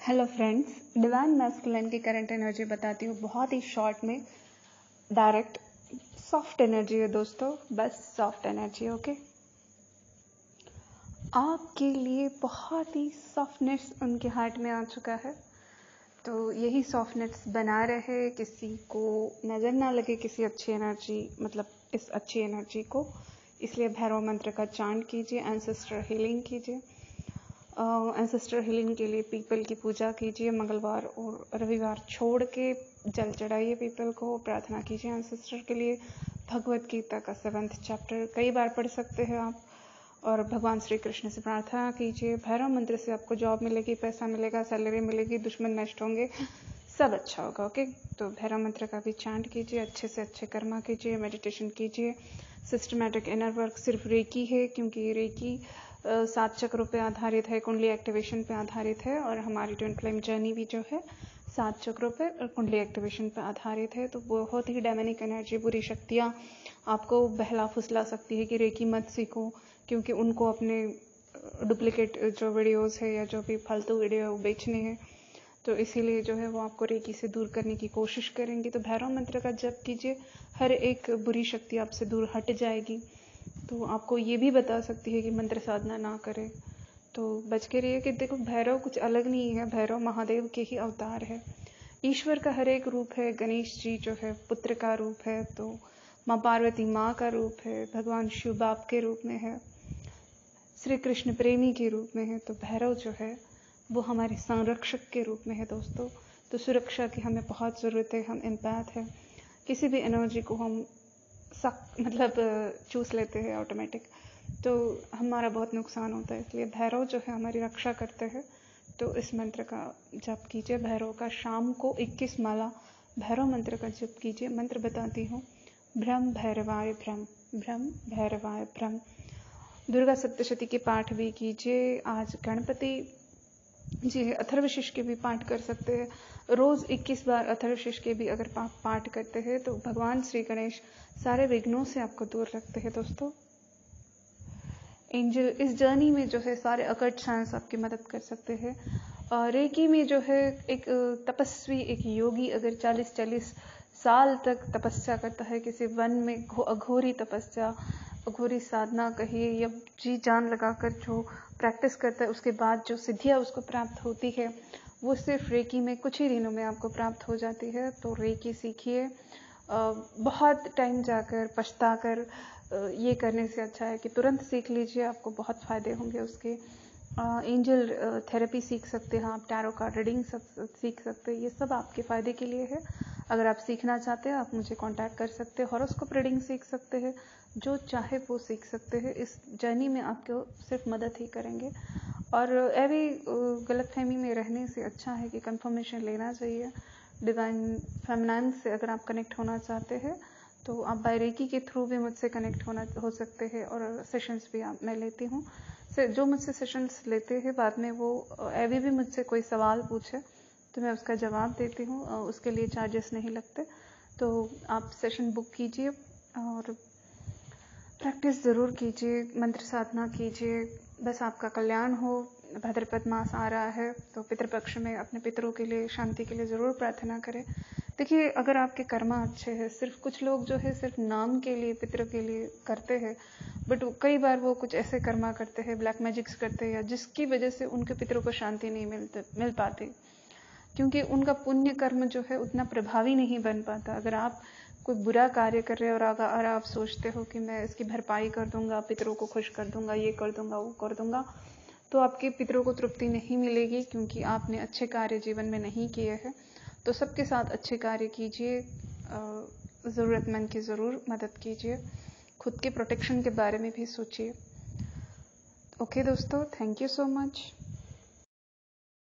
Hello friends, divine masculine की current energy बताती हूँ बहुत ही शॉर्ट में। डायरेक्ट सॉफ्ट एनर्जी है दोस्तों, बस सॉफ्ट एनर्जी। ओके, आपके लिए बहुत ही सॉफ्टनेस उनके हार्ट में आ चुका है, तो यही सॉफ्टनेस बना रहे, किसी को नज़र ना लगे किसी अच्छी एनर्जी, मतलब इस अच्छी एनर्जी को। इसलिए भैरव मंत्र का चांट कीजिए, एंसेस्टर हीलिंग कीजिए। एंसेस्टर हीलिंग के लिए पीपल की पूजा कीजिए, मंगलवार और रविवार छोड़ के जल चढ़ाइए पीपल को, प्रार्थना कीजिए एंसेस्टर के लिए। भगवत गीता का 7th चैप्टर कई बार पढ़ सकते हैं आप, और भगवान श्री कृष्ण से प्रार्थना कीजिए। भैरव मंत्र से आपको जॉब मिलेगी, पैसा मिलेगा, सैलरी मिलेगी, दुश्मन नष्ट होंगे, सब अच्छा होगा। ओके, तो भैरव मंत्र का भी चांट कीजिए, अच्छे से अच्छे कर्मा कीजिए, मेडिटेशन कीजिए। सिस्टमैटिक इनर वर्क सिर्फ रेकी है, क्योंकि रेकी 7 चक्रों पे आधारित है, कुंडली एक्टिवेशन पे आधारित है, और हमारी ट्विन फ्लेम जर्नी भी जो है 7 चक्रों पे और कुंडली एक्टिवेशन पे आधारित है। तो बहुत ही डेमोनिक एनर्जी, बुरी शक्तियाँ आपको बहला फुसला सकती है कि रेकी मत सीखो, क्योंकि उनको अपने डुप्लीकेट जो वीडियोस है या जो भी फालतू वीडियो बेचने हैं, तो इसीलिए जो है वो आपको रेकी से दूर करने की कोशिश करेंगी। तो भैरव मंत्र का जप कीजिए, हर एक बुरी शक्ति आपसे दूर हट जाएगी। तो आपको ये भी बता सकती है कि मंत्र साधना ना करें, तो बच के रहिए। कि देखो, भैरव कुछ अलग नहीं है, भैरव महादेव के ही अवतार है। ईश्वर का हर एक रूप है। गणेश जी जो है पुत्र का रूप है, तो माँ पार्वती माँ का रूप है, भगवान शिव बाप के रूप में है, श्री कृष्ण प्रेमी के रूप में है, तो भैरव जो है वो हमारे संरक्षक के रूप में है दोस्तों। तो सुरक्षा की हमें बहुत ज़रूरत है, हम एम्पैथ है, किसी भी एनर्जी को हम मतलब चूस लेते हैं ऑटोमेटिक, तो हमारा बहुत नुकसान होता है। इसलिए भैरव जो है हमारी रक्षा करते हैं। तो इस मंत्र का जप कीजिए, भैरव का शाम को 21 माला भैरव मंत्र का जप कीजिए। मंत्र बताती हूँ, भ्रम भैरवाय भ्रम, भ्रम भैरवाय भ्रम। दुर्गा सप्तशती के पाठ भी कीजिए। आज गणपति जी अथर्वशीष के भी पाठ कर सकते हैं। रोज 21 बार अथर्वशीष के भी अगर आप पाठ करते हैं, तो भगवान श्री गणेश सारे विघ्नों से आपको दूर रखते हैं दोस्तों। एंजल इस जर्नी में जो है सारे अकट साइंस आपकी मदद कर सकते हैं। रेकी में जो है एक तपस्वी, एक योगी अगर 40-40 साल तक तपस्या करता है किसी वन में, अघोरी तपस्या, अघोरी साधना कहिए, या जी जान लगाकर जो प्रैक्टिस करता है, उसके बाद जो सिद्धियाँ उसको प्राप्त होती है, वो सिर्फ रेकी में कुछ ही दिनों में आपको प्राप्त हो जाती है। तो रेकी सीखिए। बहुत टाइम जाकर पछताकर ये करने से अच्छा है कि तुरंत सीख लीजिए, आपको बहुत फ़ायदे होंगे उसके। एंजल थेरेपी सीख सकते हैं आप, टैरो कार्ड रीडिंग सब सीख सकते हैं, ये सब आपके फ़ायदे के लिए है। अगर आप सीखना चाहते हैं आप मुझे कांटेक्ट कर सकते हैं। हॉरोस्कोप रीडिंग सीख सकते हैं, जो चाहे वो सीख सकते हैं। इस जर्नी में आपको सिर्फ मदद ही करेंगे, और ऐवी गलतफहमी में रहने से अच्छा है कि कंफर्मेशन लेना चाहिए। डिवाइन फेमिनाइन से अगर आप कनेक्ट होना चाहते हैं, तो आप बायरेकी के थ्रू भी मुझसे कनेक्ट हो सकते हैं, और सेशंस भी मैं लेती हूँ। जो मुझसे सेशंस लेते हैं, बाद में वो अभी भी मुझसे कोई सवाल पूछे तो मैं उसका जवाब देती हूँ, उसके लिए चार्जेस नहीं लगते। तो आप सेशन बुक कीजिए और प्रैक्टिस ज़रूर कीजिए, मंत्र साधना कीजिए, बस आपका कल्याण हो। भाद्रपद मास आ रहा है, तो पितृपक्ष में अपने पितरों के लिए शांति के लिए ज़रूर प्रार्थना करें। देखिए, अगर आपके कर्मा अच्छे हैं, सिर्फ कुछ लोग जो है सिर्फ नाम के लिए पितरों के लिए करते हैं, बट कई बार वो कुछ ऐसे कर्मा करते हैं, ब्लैक मैजिक्स करते हैं, या जिसकी वजह से उनके पितरों को शांति नहीं मिल पाती, क्योंकि उनका पुण्य कर्म जो है उतना प्रभावी नहीं बन पाता। अगर आप कोई बुरा कार्य कर रहे हो और आप सोचते हो कि मैं इसकी भरपाई कर दूंगा, पितरों को खुश कर दूंगा, ये कर दूंगा, वो कर दूंगा, तो आपके पितरों को तृप्ति नहीं मिलेगी, क्योंकि आपने अच्छे कार्य जीवन में नहीं किए हैं। तो सबके साथ अच्छे कार्य कीजिए, ज़रूरतमंद की ज़रूर मदद कीजिए, खुद के प्रोटेक्शन के बारे में भी सोचिए। ओके दोस्तों, थैंक यू सो मच।